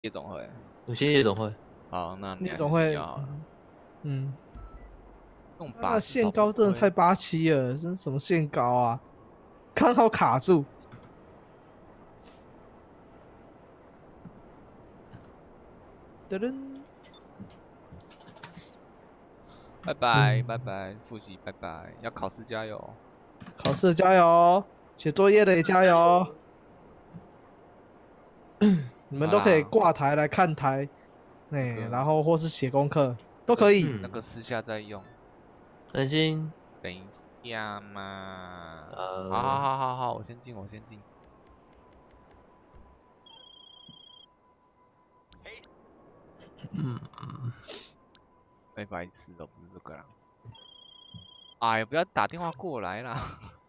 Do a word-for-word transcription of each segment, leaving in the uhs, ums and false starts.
夜总会。 有些夜总会。 好，那你夜总会要好了。 嗯， 用那限高真的太八七了，这是什么限高啊？刚好卡住。噔噔。 拜拜拜拜，复习拜拜，要考试加油。 考试加油，写作业的也加油。你们都可以挂台来看台，哎，然后或是写功课都可以。 那个私下再用。 安心。 等一下嘛。 呃。 好好好好好，我先进，我先进。 嗯嗯。 被白痴的不是这个啦。哎呀，不要打电话过来啦。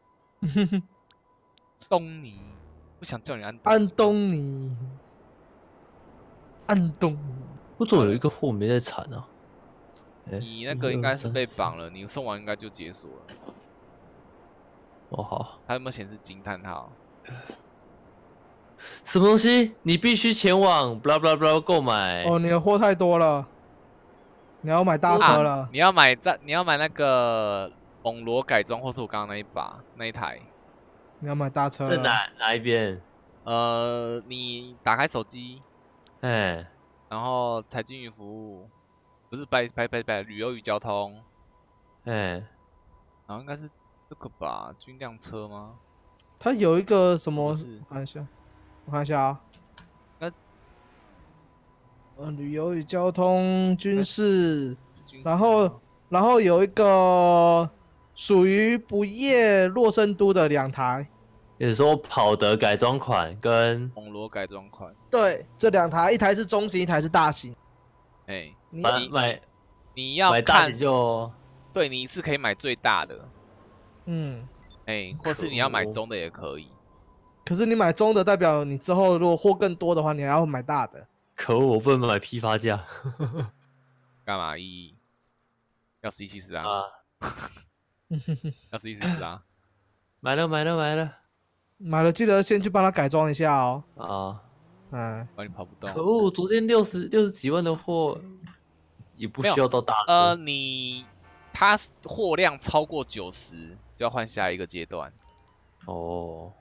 东尼，不想叫你安东安东尼。安东尼。 我总有一个货没在产啊。 你那个应该是被绑了，你送完应该就解锁了。 哦好。 它有没有显示惊叹号？ 什么东西？你必须前往 blah blah blah 购买。 哦，你的货太多了，你要买大车了。 啊、你要买在，你要买那个蒙罗改装，或是我刚刚那一把那一台。 你要买大车了。 在哪哪一边？ 呃，你打开手机， 哎， 然后财经与服务，不是白白白白旅游与交通， 哎， 然后应该是这个吧？军辆车吗？ 它有一个什么？ 是我看一下，我看一下啊。 那呃，旅游与交通、军事， 军事然后然后有一个属于不夜洛森都的两台。 也是说跑得改装款跟蒙罗改装款。 对，这两台，一台是中型，一台是大型。 哎、欸， 你买你要买大型就， 对，你是可以买最大的。 嗯， 哎、欸，或是你要买中的也可以。 可是你买中的，代表你之后如果货更多的话，你还要买大的。 可恶，我不能买批发价。 干嘛？一要十一七十啊？ 啊要十一七十啊？ 买了买了买了。 买了记得先去帮他改装一下哦。 啊， 嗯， 不然你跑不动。 可恶，昨天六十六十几万的货，也不需要到大。 呃，你它货量超过九十，就要换下一个阶段。 哦，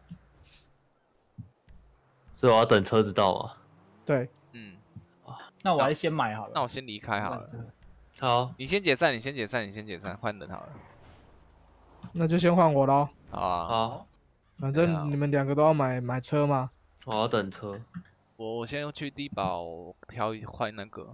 所以我要等车子到嘛。 对， 嗯， 那我还是先买好了。 那我先离开好了。 好， 你先解散，你先解散，你先解散，换人好了。 那就先换我喽。 好啊。 好。 反正你们两个都要买买车吗？ 我要等车。 我我先去低保挑换那个。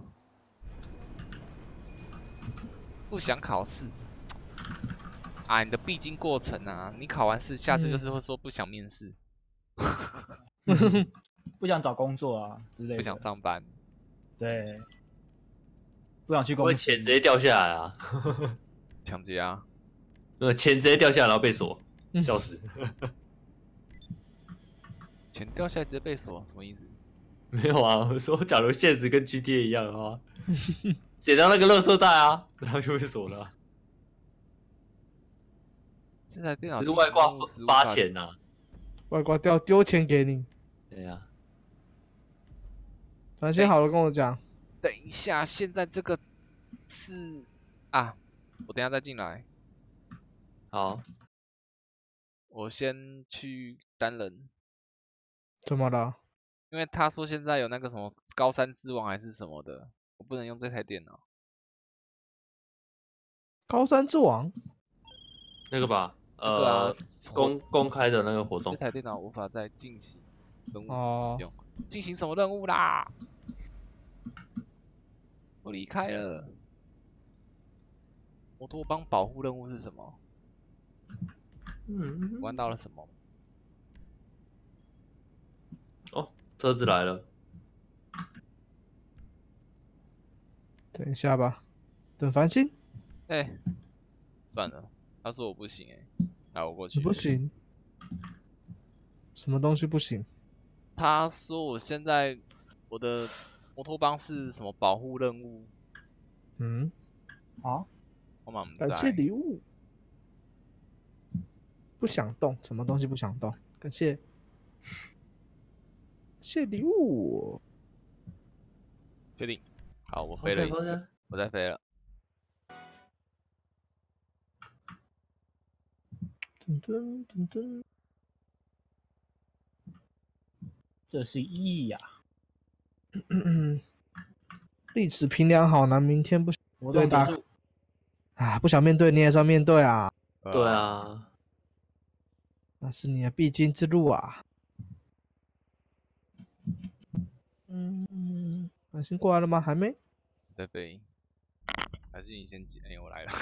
不想考试啊，你的必经过程啊，你考完试，下次就是会说不想面试， 嗯、不想找工作啊之类的， 不想上班， 对，不想去公司， 钱直接掉下来啊， 抢劫啊， 呃，钱直接掉下来然后被锁，笑死。 钱掉下来直接被锁，什么意思？ 没有啊，我说假如现实跟 G T A 一样的话，捡到那个垃圾袋啊，然后就被锁了。 这台电脑是外挂发钱呐、啊， 外挂掉丢钱给你。 对呀、啊。 反正先好了跟我讲。 等一下，现在这个是啊，我等一下再进来。 好， 我先去单人。 怎么了？ 因为他说现在有那个什么高山之王还是什么的，我不能用这台电脑。 高山之王？ 那个吧，呃， 那个啊、 公公开的那个活动。 这台电脑无法再进行任务使用。 哦、 进行什么任务啦？我离开了。摩托帮保护任务是什么？ 嗯， 玩到了什么？ 哦，车子来了。 等一下吧，等繁星。 哎、欸，算了，他说我不行哎、欸，来我过去。 你不行？什么东西不行？ 他说我现在我的摩托帮是什么保护任务？ 嗯， 啊， 我满感谢礼物。不想动，什么东西不想动？感谢，谢礼物。 确定。好，我飞了一个，我再飞了。 噔噔噔噔， 这是 E 呀、 嗯，历史评量好难，明天不活对打动结束， 啊，不想面对你也是要面对啊， 对啊， 那是你的必经之路啊。嗯，满星过来了吗？还没。 再飞。还是你先挤？哎、我来了。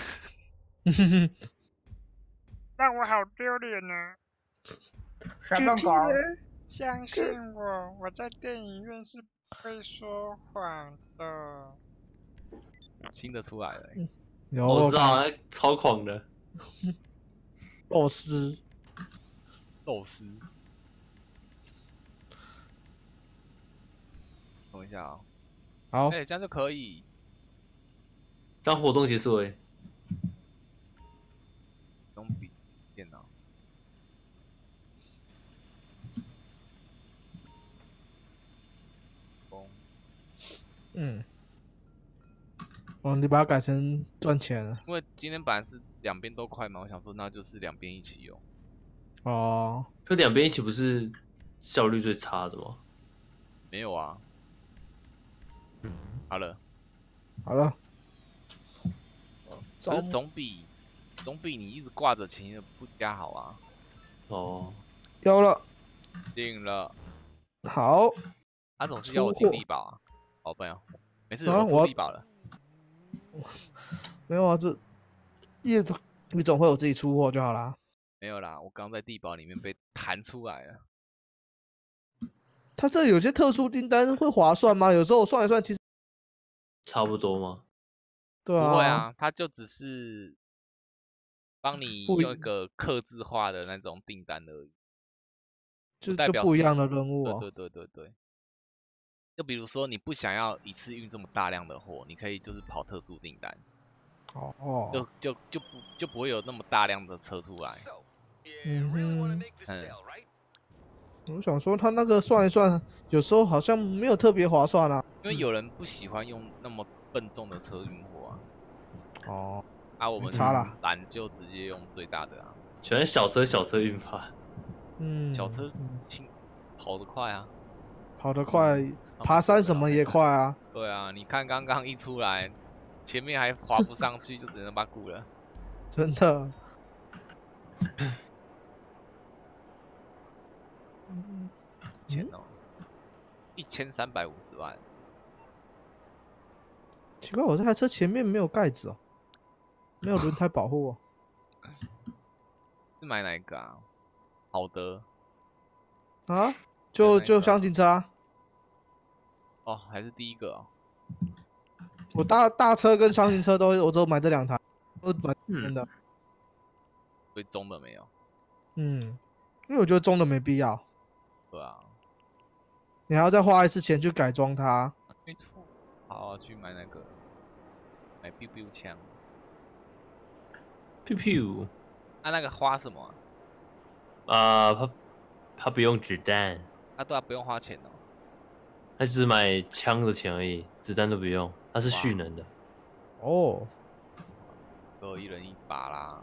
让我好丢脸呢！ 下班搞， 相信我，我在电影院是不会说谎的。 新的出来了、欸， 有我知道， 看那超狂的。 肉丝， 肉丝。等一下啊、 好哎、，这样就可以。 当活动结束诶， 用笔电脑。风嗯，哦，你把它改成赚钱了。 因为今天本来是两边都快嘛，我想说那就是两边一起用。 哦， 可两边一起不是效率最差的吗？ 没有啊。好了， 好了， 可是总比总比你一直挂着琴的不加好啊。 哦， 有了， 定了， 好， 他总是要我出货进力宝啊。好朋友，没事， 啊我出我力宝了。 没有啊，这业总你总会有自己出货就好啦。 没有啦，我刚在地堡里面被弹出来了。 它这有些特殊订单会划算吗？有时候我算一算，其实差不多吗？ 对啊， 不会啊，他就只是帮你不一用一个客制化的那种订单而已， 就代表是就不一样的任务哦。 对对对对对。就比如说你不想要一次运这么大量的货，你可以就是跑特殊订单， 哦哦， 就就就不就不会有那么大量的车出来。 嗯哼， 嗯， 我想说他那个算一算，有时候好像没有特别划算啊。 因为有人不喜欢用那么笨重的车运货啊， 哦， 啊我们没差啦懒就直接用最大的啊， 喜欢小车小车运法， 嗯， 小车嗯轻跑得快啊。 跑得快， 他爬们做得好山什么也快啊。 对啊，你看刚刚一出来，前面还滑不上去，就只能把它顾了。 真的。嗯钱哦，一千三百五十万， 奇怪，我这台车前面没有盖子哦，没有轮胎保护哦。 是买哪一个啊？好的啊，就就哪一个厢型车啊， 哦，还是第一个哦。 我大大车跟厢型车都我只有买这两台，都买真的。 所以中的没有， 嗯，因为我觉得中的没必要， 对啊， 你还要再花一次钱去改装它。 没错。好，去买那个，买 biu biu 枪。 pew pew， 啊，那个花什么啊？ 啊，他他不用子弹， 啊，对啊，不用花钱哦。 他只是买枪的钱而已，子弹都不用，他是哇蓄能的。 哦， 给我一人一把啦。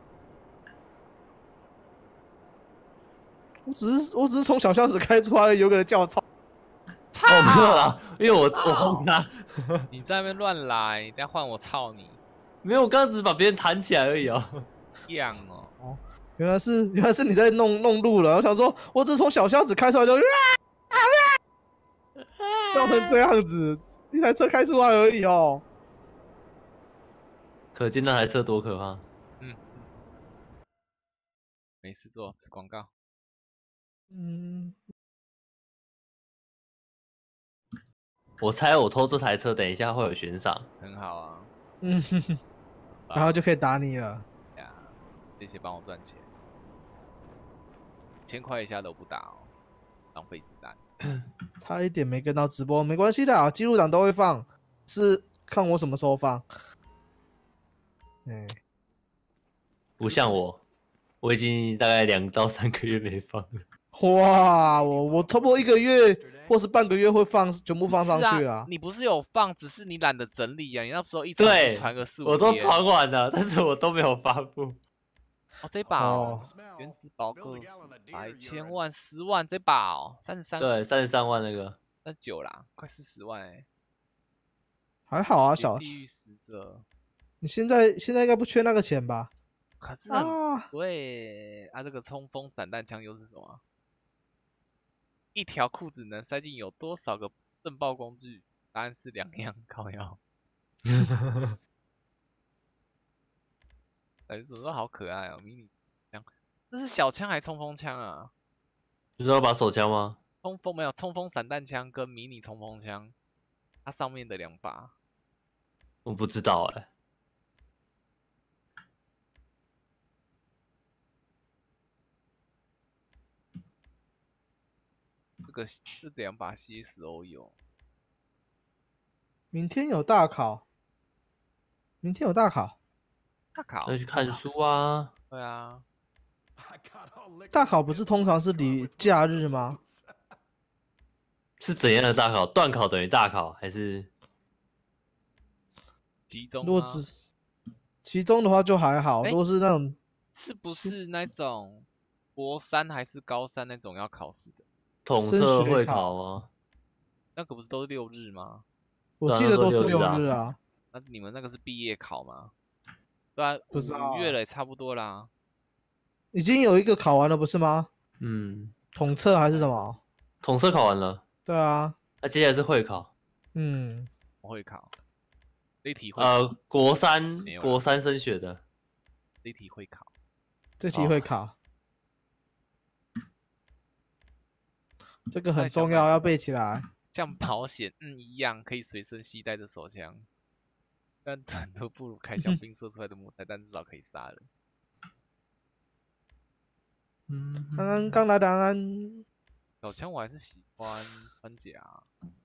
我只是我只是从小巷子开出来，有个人叫我操， 哦，没有啦，因为我我轰他， 你在那边乱来，等下换我操你， 没有，我刚刚只是把别人弹起来而已哦。 一样哦。 原来是原来是你在弄弄路了。我想说，我只是从小巷子开出来就啊啊啊，叫成这样子，一台车开出来而已哦。 可见那台车多可怕。 嗯，没事做，吃广告。 嗯， 我猜我偷这台车，等一下会有悬赏。 很好啊。 嗯，哼哼，然后就可以打你了。 呀，谢谢帮我赚钱，千块以下都不打哦，浪费子弹。 差一点没跟到直播，没关系的啊，记录档都会放，是看我什么时候放。哎， 不像我，我已经大概两到三个月没放了。 哇，我我差不多一个月或是半个月会放全部放上去是啦。 啊，你不是有放，只是你懒得整理啊。你那时候一传对传个四五我都页传完了，但是我都没有发布。 哦，这把哦， 哦， 原子宝个百千万十万，这把哦，三十三， 对，三十三万那个。 那九啦，快四十万哎、 还好啊，小， 地狱使者， 你现在现在应该不缺那个钱吧？ 可是很啊， 贵啊！这个冲锋散弹枪又是什么？一条裤子能塞进有多少个震爆工具？答案是两样，靠腰。感觉怎么都好可爱哦，迷你枪，这是小枪还是冲锋枪啊？ 你说要把手枪吗？ 冲锋没有，冲锋散弹枪跟迷你冲锋枪，它上面的两把。 我不知道哎、 这个这两把 C S O 有， 明天有大考，明天有大考， 大考要，去看书啊。 对啊， 大考不是通常是礼假日吗？ 是怎样的大考？段考等于大考还是？ 集中吗？ 如果只其中的话就还好， 诶如果是那种是不是那种国三还是高三那种要考试的？ 统升测会学考考吗？ 那个不是都是六日吗？ 我记得都是六对啊那时候六日日啊。 那你们那个是毕业考吗？对啊， 不知道啊五月了也差不多啦。 已经有一个考完了不是吗？ 嗯， 统测还是什么？ 统测考完了， 对啊， 那、接下来是会考。 嗯， 我会考，立体会考， 呃，国三没有啦国三升学的。 立体会考。 这题会考，这个很重要，要背起来。 像保险嗯一样，可以随身携带的手枪，但很多不如开小兵射出来的木材，但至少可以杀人。 嗯， 安安刚来的安安， 小枪我还是喜欢穿甲，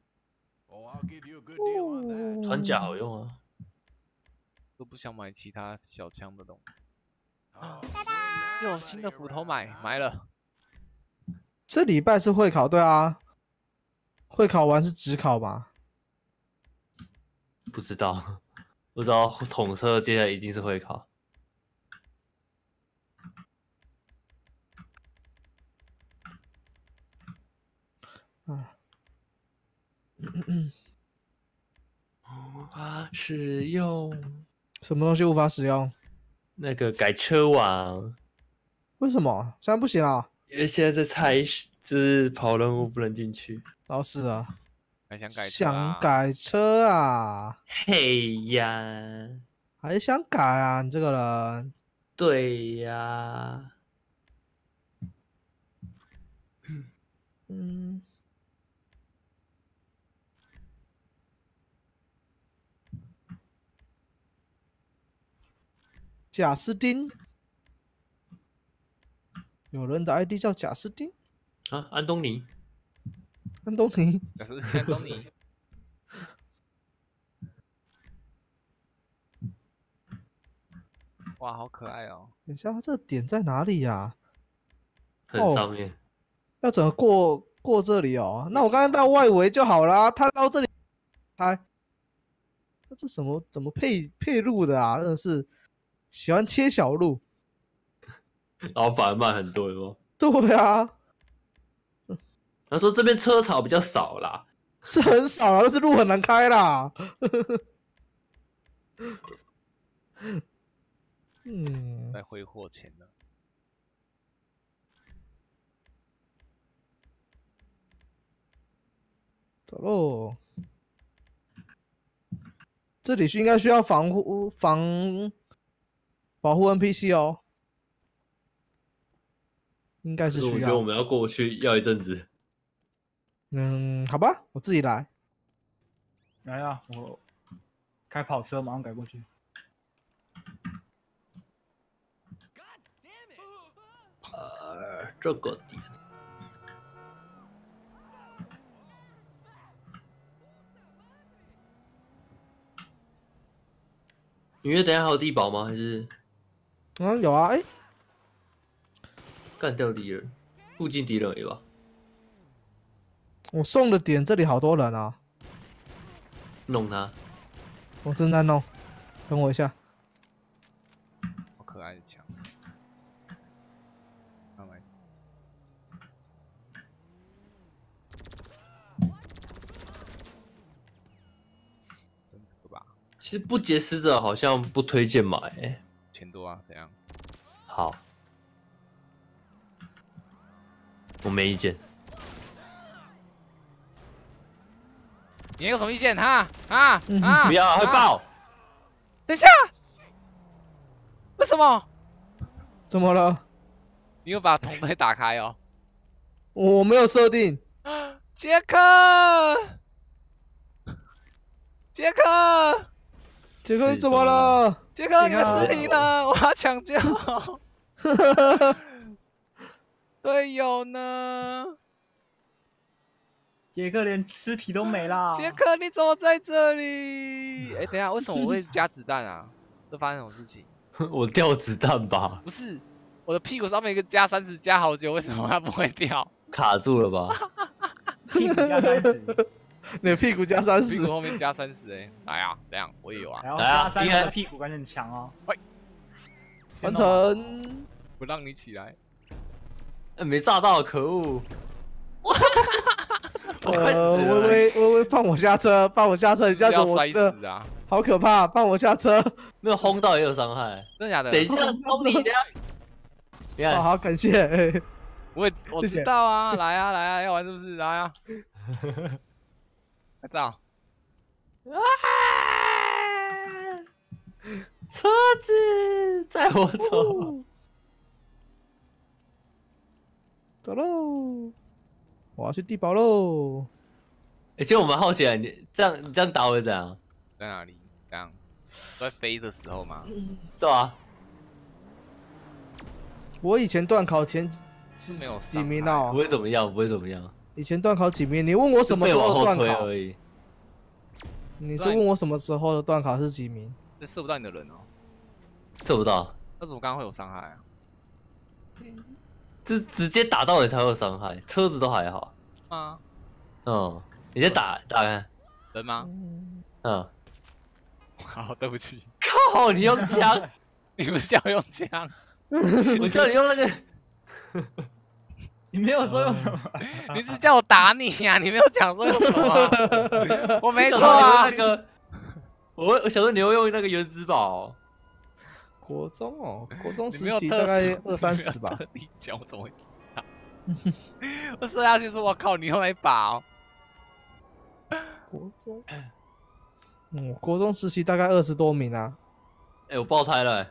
穿甲好用啊。 都不想买其他小枪的东西。又有新的斧头买，买了。 这礼拜是会考，对啊，会考完是职考吧？ 不知道，不知道统测接下来一定是会考。 啊， 无法使用什么东西无法使用？ 那个改车网， 为什么？现在不行啊？ 因为现在在拆，就是跑任务不能进去。 哦，是啊， 还想改车啊想改车啊， 嘿呀， 还想改啊？你这个人， 对呀， 嗯，贾斯汀，有人的 I D 叫贾斯汀， 啊，安东尼， 安东尼， 可是现在都你哇，好可爱哦！ 等一下，它这个点在哪里呀、 很哦上面。 要怎么过过这里哦？那我刚刚到外围就好啦，他到这里拍，那这什么怎么配配路的啊？真的是喜欢切小路。 然后反而慢很多，有没有？ 对啊， 他说这边车潮比较少啦。 是很少啊，但是路很难开啦。嗯， 在挥霍钱呢。 走喽。这里是应该需要防护防保护 N P C 哦，应该是需要。 我觉得我们要过去要一阵子。 嗯，好吧，我自己来。 来啊，我开跑车马上改过去。 呃，这个点。你约等一下还有地堡吗？还是嗯，有啊，哎、 干掉敌人？ 附近敌人而已吧。 我送的点这里好多人啊， 弄他， 我正在弄，等我一下。 好可爱的枪。慢慢。跟这个吧， 其实不劫死者好像不推荐买、欸。 钱多啊，怎样？ 好，我没意见。 你有什么意见？哈啊啊！ 不要啊，会爆！ 等一下，为什么？ 怎么了？ 你有把铜灯打开哦？ 我没有设定。 杰克，杰克， 杰克怎么了？ 杰克，你的尸体呢？我要抢救。队友呢？ 杰克连尸体都没啦！ 杰克，你怎么在这里？哎、欸，等一下，为什么我会加子弹啊？这发生什么事情？ 我掉子弹吧？ 不是，我的屁股上面一个加三十加好久，为什么它不会掉？ 卡住了吧？ 屁股加三十， 你的屁股加三十， 屁股后面加三十哎！来啊，这样我也有啊。 然后加三十的屁股感觉很强哦。 喂， 完成。 不让你起来。 哎、没炸到，可恶！ 呃，微微微微放我下车，放我下车，你这样子我摔死啊！ 好可怕，放我下车。 没有轰到也有伤害， 真的假的？ 等一下，轰你的。你看， 好好感谢。欸、 我也我知道啊，来啊来啊，要玩是不是？来啊！拍照。 啊！车子载我走， 走喽！我要去地堡喽！ 哎、欸，其实我蛮好奇啊，你这样你这样打会怎样？ 在哪里？这样在飞的时候吗？ 对啊。 我以前段考前没有几名哦？ 不会怎么样，不会怎么样。 以前段考几名？你问我什么时候段考而已？ 你是问我什么时候的段考是几名？ 就射不到你的人哦。 射不到。 那怎么刚刚会有伤害啊？ 这直接打到你才会有伤害，车子都还好。 啊？ 嗯，你先打打看。 人吗？ 嗯。 好，对不起。 靠！你用枪？ 你不是叫我用枪？ 我叫你用那个。 你没有说用什么？ 你只叫我打你呀、啊，你没有讲说用什么、啊。我没错啊。 那个，我我想说你会用那个原子宝。 国中哦，国中时期大概二三十吧。 你讲我怎么会知道？我射下去说，我靠，你用那一把哦。 国中，嗯，国中时期大概二十多名啊。 哎、欸，我爆胎了、欸。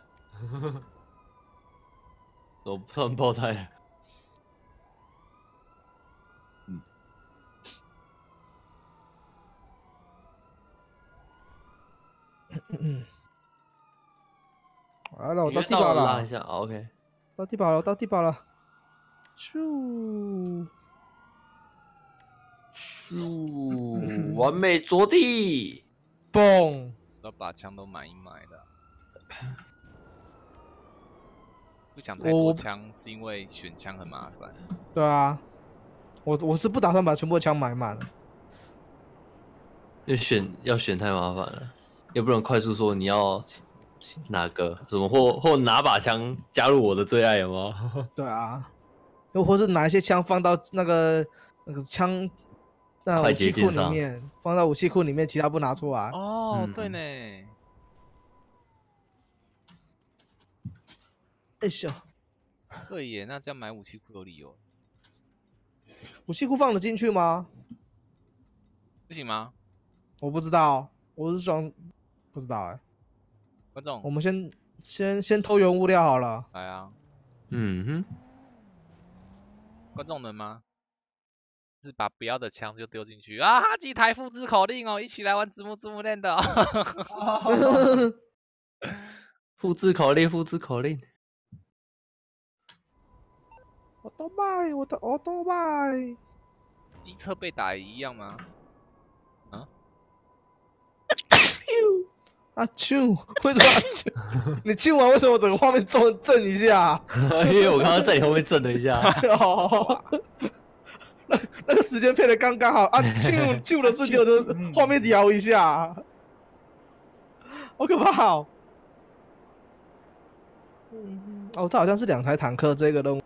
我突然爆胎了。嗯。 嗯。来了，我到地堡了。 拉一下 ，OK。 到地堡了，到地堡了。咻咻，完美着地。 嘣！ 要把枪都买一买的。不想太多枪，是因为选枪很麻烦。 对啊，我我是不打算把全部的枪买满。 要选要选太麻烦了，也不能快速说你要哪个，什么或或哪把枪加入我的最爱有吗？ 对啊，又或是拿一些枪放到那个那个枪那武器库里面，放到武器库里面，其他不拿出来。 哦， 嗯、 对呢。 哎呦， 对耶，那这样买武器库有理由。 武器库放得进去吗？ 不行吗？ 我不知道，我是装不知道哎、欸。 观众， 我们先先先偷原物料好了。 来啊。 嗯哼。 观众能吗？是把不要的枪就丢进去啊！哈几台复制口令哦，一起来玩字幕字幕链的、哦。 复制口令，复制口令。 我都卖，我的我都卖。 机车被打也一样吗？啊？ 啊啾，为什么要啾？你啾完为什么整个画面震震一下？ 因为我刚刚在你后面震了一下。 哦，那那个时间配的刚刚好啊！啾啾的瞬间，我就画面摇一下，好可怕哦！嗯，哦，这好像是两台坦克这个任务。